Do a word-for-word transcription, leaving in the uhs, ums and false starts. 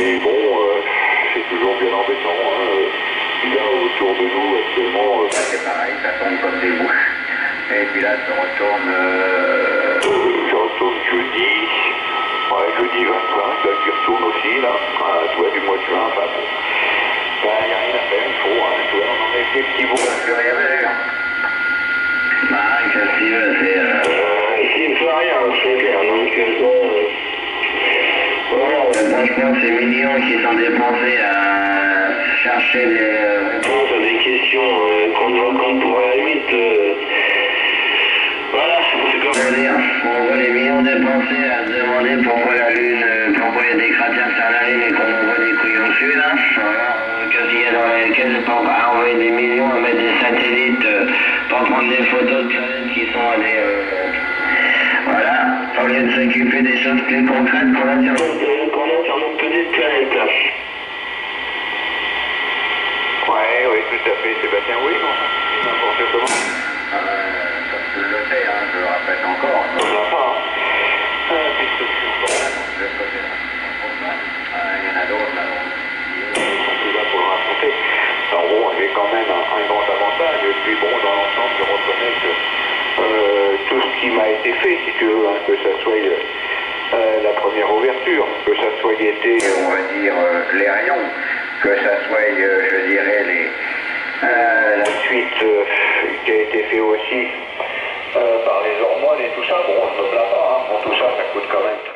Mais bon, euh, c'est toujours bien embêtant. Hein. Il y a autour de nous actuellement... Euh, c'est pareil, ça tombe comme des mouches. Et puis là, je retourne... Euh, euh, je retourne jeudi. Ouais, jeudi vingt-cinq, là, j'y retourne aussi, là. À toi, du mois de juin, enfin bon. Ben, il n'y a rien à faire, il faut, hein. Tu vois, on en est des petits bouts. Plus rien à faire. Bah, qu'est-ce qu'il veut, c'est... Euh, ici, il ne fait rien, c'est clair. Donc, euh, bon... Euh, voilà, franchement, ces millions qui sont dépensés à chercher des réponses à des questions euh, qu'on qu'on pourrait à la limite... Euh, voilà, c'est comme dire, on voit les millions dépensés à se demander pourquoi la Lune, euh, pourquoi il y a des cratères sur la Lune et qu'on envoie des couillons dessus, là. Voilà, euh, qu'est-ce qu'il y a dans lesquels pour envoyer des millions à mettre des satellites euh, pour prendre des photos de planètes qui sont à des... Euh, voilà, au lieu de s'occuper des choses plus concrètes qu'on a sur notre, qu'on a sur notre petite planète, là. Ouais, oui, tout à fait, Sébastien, oui, bon, n'importe comment. Euh, comme tu le sais, hein, je le répète encore, on n'en a pas. Hein. Euh, puisque je suis encore là, donc je vais côté là. Euh, il y en a d'autres là, donc, qui sont plus là pour le raconter. Alors bon, j'ai quand même un, un grand avantage, et puis bon, dans l'ensemble, je reconnais que euh, tout ce qui m'a été fait, si tu veux, hein, que ça soit euh, la première ouverture, que ça soit été, on va dire, euh, les rayons, que ça soit, euh, je dirais, les... Euh, la suite euh, qui a été fait aussi euh, par les hormones et tout ça, bon, on ne me plaint pas, hein. Bon, tout ça, ça coûte quand même